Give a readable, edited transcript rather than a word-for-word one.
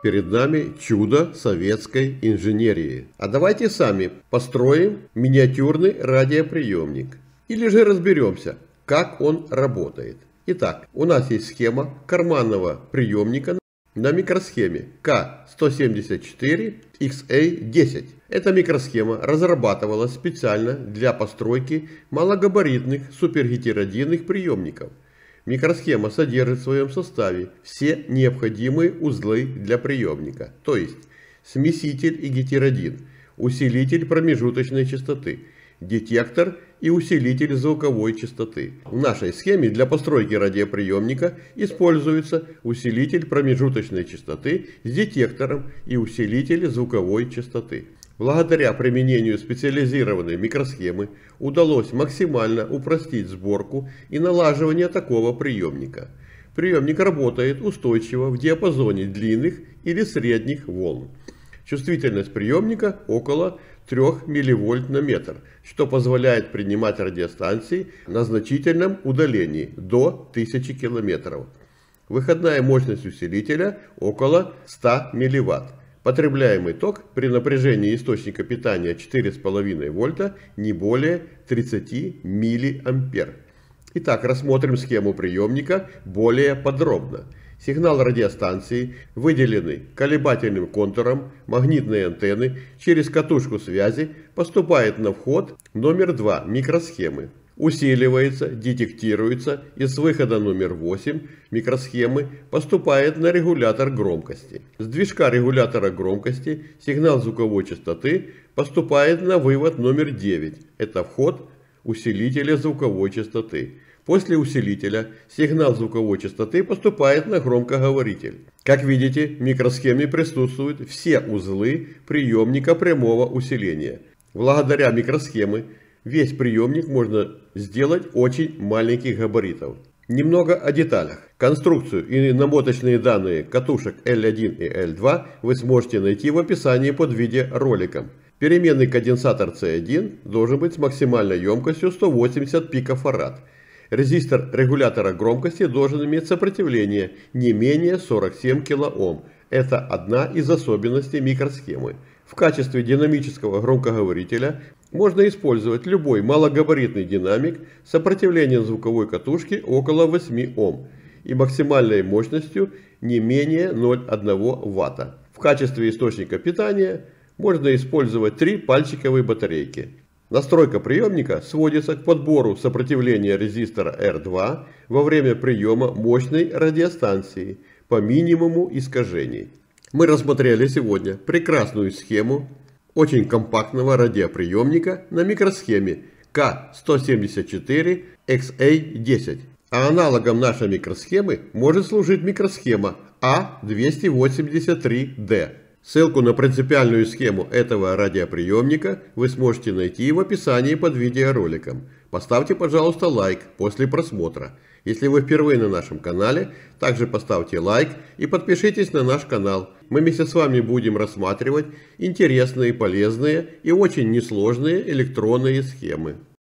перед нами чудо советской инженерии. А давайте сами построим миниатюрный радиоприемник. Или же разберемся, как он работает. Итак, у нас есть схема карманного приемника на микросхеме К174XA10. Эта микросхема разрабатывалась специально для постройки малогабаритных супергетеродинных приемников. Микросхема содержит в своем составе все необходимые узлы для приемника, то есть смеситель и гетеродин, усилитель промежуточной частоты, детектор и усилитель звуковой частоты. В нашей схеме для постройки радиоприемника используется усилитель промежуточной частоты с детектором и усилитель звуковой частоты. Благодаря применению специализированной микросхемы удалось максимально упростить сборку и налаживание такого приемника. Приемник работает устойчиво в диапазоне длинных или средних волн. Чувствительность приемника около 3 мВ на метр, что позволяет принимать радиостанции на значительном удалении до 1000 км. Выходная мощность усилителя около 100 мВт. Потребляемый ток при напряжении источника питания 4,5 вольта не более 30 мА. Итак, рассмотрим схему приемника более подробно. Сигнал радиостанции, выделенный колебательным контуром магнитной антенны через катушку связи, поступает на вход номер 2 микросхемы. Усиливается, детектируется и с выхода номер 8 микросхемы поступает на регулятор громкости. С движка регулятора громкости сигнал звуковой частоты поступает на вывод номер 9. Это вход усилителя звуковой частоты. После усилителя сигнал звуковой частоты поступает на громкоговоритель. Как видите, в микросхеме присутствуют все узлы приемника прямого усиления. Благодаря микросхеме весь приемник можно сделать очень маленьких габаритов. Немного о деталях. Конструкцию и намоточные данные катушек L1 и L2 вы сможете найти в описании под видеороликом. Переменный конденсатор C1 должен быть с максимальной емкостью 180 пикофарад. Резистор регулятора громкости должен иметь сопротивление не менее 47 кОм. Это одна из особенностей микросхемы. В качестве динамического громкоговорителя можно использовать любой малогабаритный динамик с сопротивлением звуковой катушки около 8 Ом и максимальной мощностью не менее 0,1 Вт. В качестве источника питания можно использовать 3 пальчиковые батарейки. Настройка приемника сводится к подбору сопротивления резистора R2 во время приема мощной радиостанции по минимуму искажений. Мы рассмотрели сегодня прекрасную схему очень компактного радиоприемника на микросхеме К174XA10. А аналогом нашей микросхемы может служить микросхема А283D. Ссылку на принципиальную схему этого радиоприемника вы сможете найти в описании под видеороликом. Поставьте, пожалуйста, лайк после просмотра. Если вы впервые на нашем канале, также поставьте лайк и подпишитесь на наш канал. Мы вместе с вами будем рассматривать интересные, полезные и очень несложные электронные схемы.